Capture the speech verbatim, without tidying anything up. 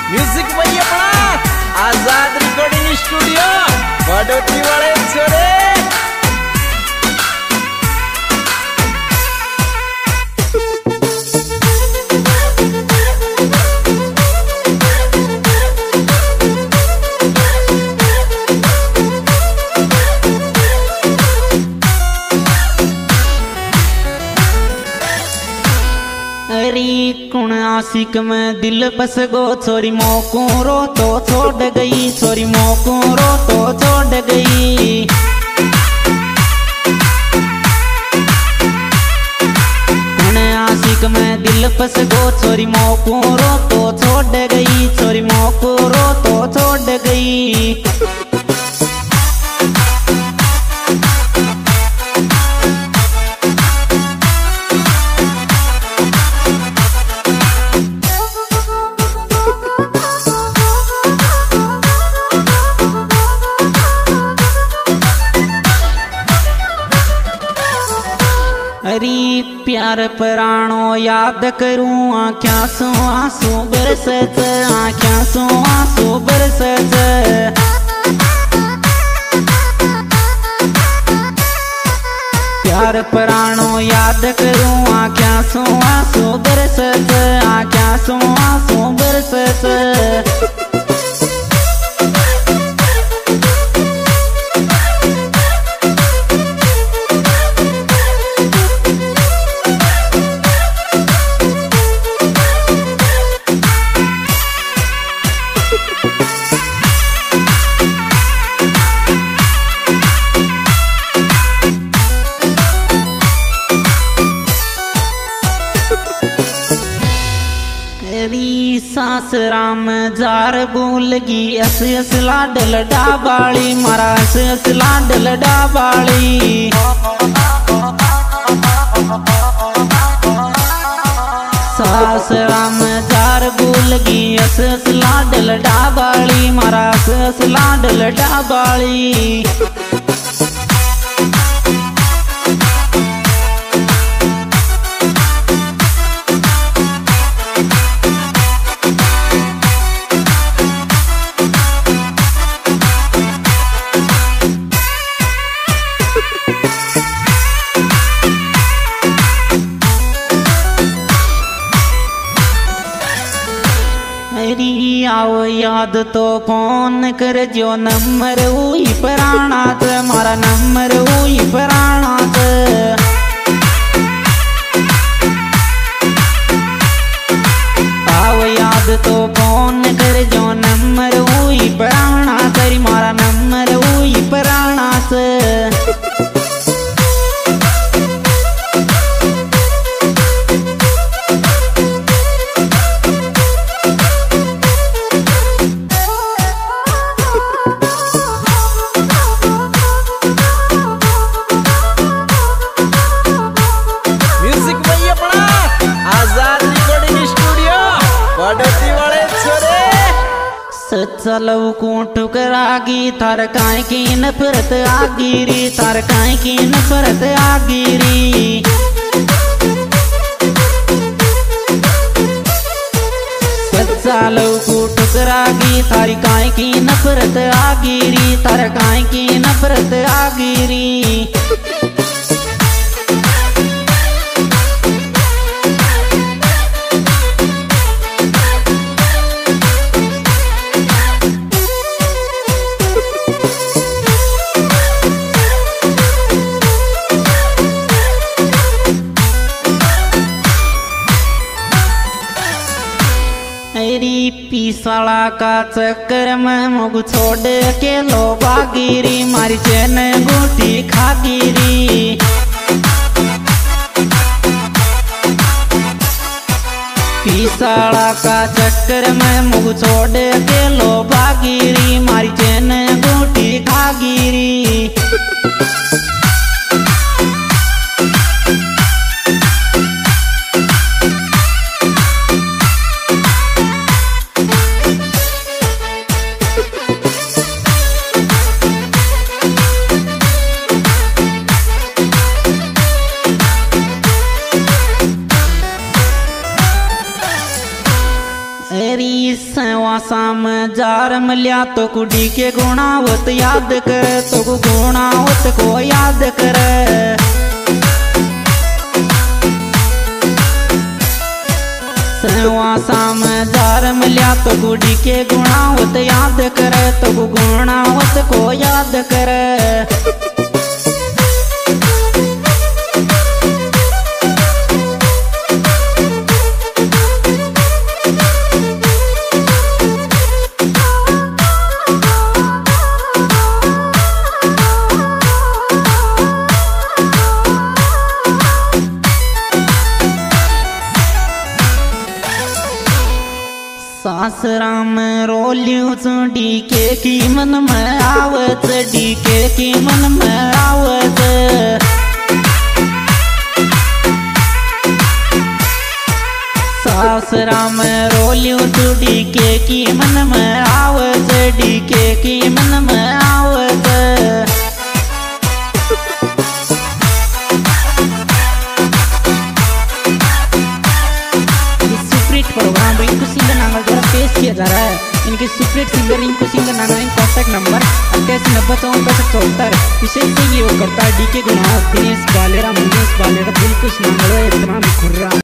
Music भाई अपना आजाद recording studio बड़ोटी वाले छोरे। कुण आशिक में दिल बस गो छोरी मोको रो तो छोड़ गई, छोरी मोको रो तो छोड़ गई। कुण आशिक में दिल बस गो छोरी मोको रो तो छोड़ गई, छोरी मोको रो तो छोड़ गई। अरे प्यार पराणो याद करूं आँख्या सो आंसू बरसत, आँख्या सो आंसू बरसत। प्यार पराणो याद करूं आँख्या सो आंसू बरसत, आँख्या सो आंसू बरसत। सास राम जार बोलगी अस अस लाडल डाबाली, मारा अस अस लाडल डाबाली। सास राम जार बोलगी अस अस लाडल डाबाली, मारा अस अस लाडल डाबाली। आओ याद तो फोन कर जो नंबर हुई पराणात, मारा नंबर हुई पराणात। आओ याद तो फोन कर जो नंबर हुई पराणात, मारा नंबर हुई पराणात। चलऊ को ठुकरागी थार काय की नफरत आगिरी, थार काय की नफरत आगिरी। चलऊ को ठुकरागी थारी काय की नफरत आगिरी, थार काय की नफरत आगिरी। पीसाला का चक्कर में मुग छोड़ के लो बागिरी, मारी चैन बूटी खागिरी। पीसाला का चक्कर में मुग छोड़ के लो बागिरी, मारी चैन बूटी खागिरी। एरी सेवा साम जार मिल्या तो कुड़ी के गुणावत याद कर, तो को गुणावत को याद कर। सेवा साम जार मिल्या तो कुड़ी के गुणावत याद कर, तो को गुणावत को याद कर। सासरा में रोलियो डी के की मन में आवत, डी के की मन में आवत। सासरा में रोलियो डी के की मन में आवत, डी के की मन में आवत। प्रोग्राम रिंकू सिंगर नांगल द्वारा पेश किया जा रहा है। इनके superhit singer Rinku singer Nana in contact number अट्ठासी नब्बे चौवन पैंसठ चौहत्तर। विशेष सहयोग करता है डी के गुनाह, दिनेश बालेरा, मुकेश बालेरा, दिलकुश नांगल, इतना खुर्रा।